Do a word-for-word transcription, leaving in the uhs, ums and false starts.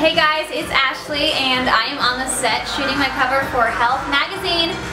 Hey guys, it's Ashley and I am on the set shooting my cover for Health magazine.